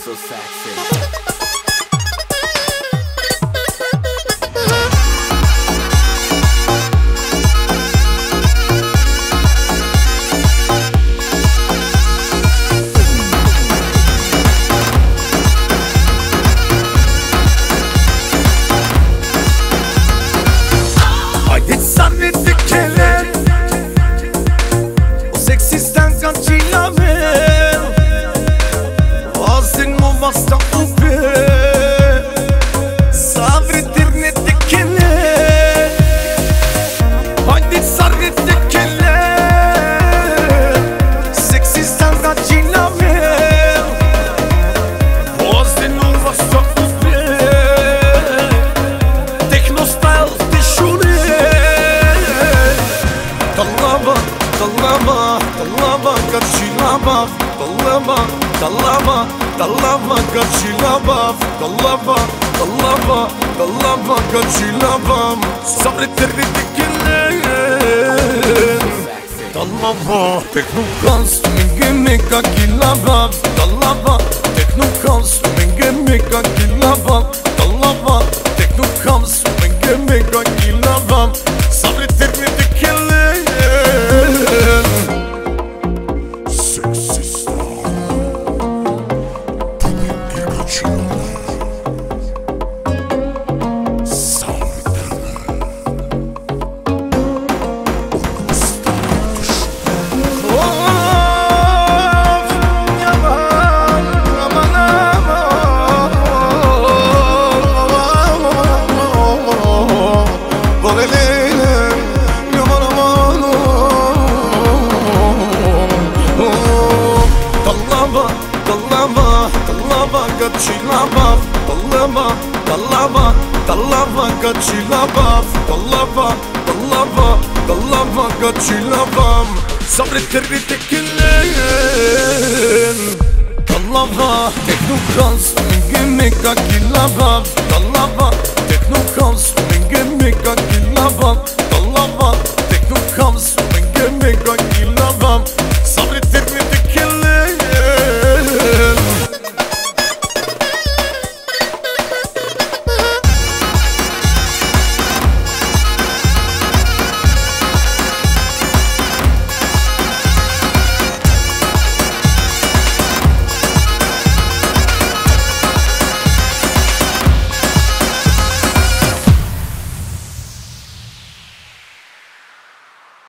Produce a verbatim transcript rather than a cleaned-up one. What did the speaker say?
so sexy. Basta upe Sa vretirne te kele Hajde sarre te kele Sexy stanga gjina me Basta nu basta upe Techno style te shune Tallaba, tallaba, tallaba Karşilaba, tallaba, tallaba Dallava kaçilabaf, dallava, dallava, dallava kaçilabam Sabrettirdi dikilin Dallava, teknukans, mingimi kakilabaf Dallava, teknukans, mingimi kakilabaf Dallava, teknukans, mingimi kakilabam Sabrettirdi dikilin Kaçilabaf, dallava, dallava, dallava kaçilabaf Dallava, dallava, dallava kaçilabam Sabrettirdi tekilin Dallava, teknukans, mingimi kakilabaf Dallava, teknukans, mingimi kakilabaf